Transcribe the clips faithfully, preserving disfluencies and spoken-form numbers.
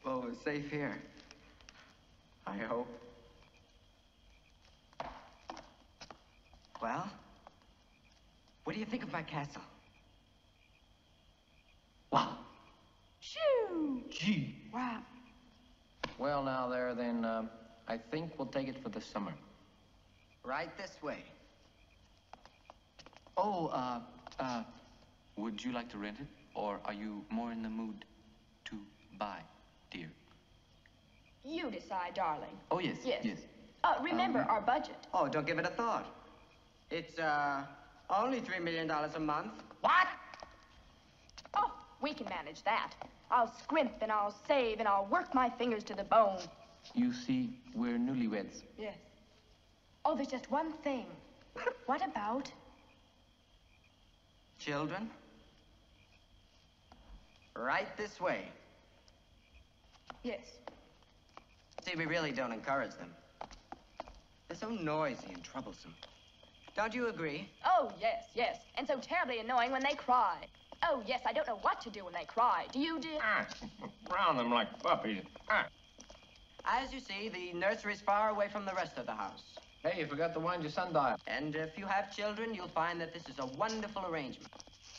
Well, we're safe here. I hope. Well, what do you think of my castle? Wow. Shoo! Gee. Wow. Well, now there, then, uh, I think we'll take it for the summer. Right this way. Oh, uh, uh, would you like to rent it? Or are you more in the mood to buy, dear? You decide, darling. Oh, yes, Yes. yes. Uh, remember Um, our budget. Oh, don't give it a thought. It's, uh, only three million dollars a month. What? Oh, we can manage that. I'll scrimp and I'll save and I'll work my fingers to the bone. You see, we're newlyweds. Yes. Oh, there's just one thing. What about... Children? Right this way. Yes. See, we really don't encourage them. They're so noisy and troublesome. Don't you agree? Oh, yes, yes. And so terribly annoying when they cry. Oh, yes, I don't know what to do when they cry. Do you, dear? Ah, round them like puppies. Ah. As you see, the nursery's far away from the rest of the house. Hey, you forgot to wind your sundial. And if you have children, you'll find that this is a wonderful arrangement.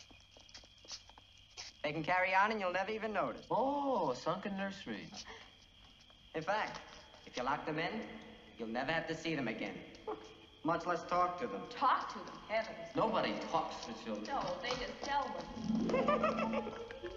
They can carry on and you'll never even notice. Oh, sunken nursery. In fact, if you lock them in, you'll never have to see them again. Much less talk to them. Talk to them, heavens. Nobody talks to children. No, they just tell them.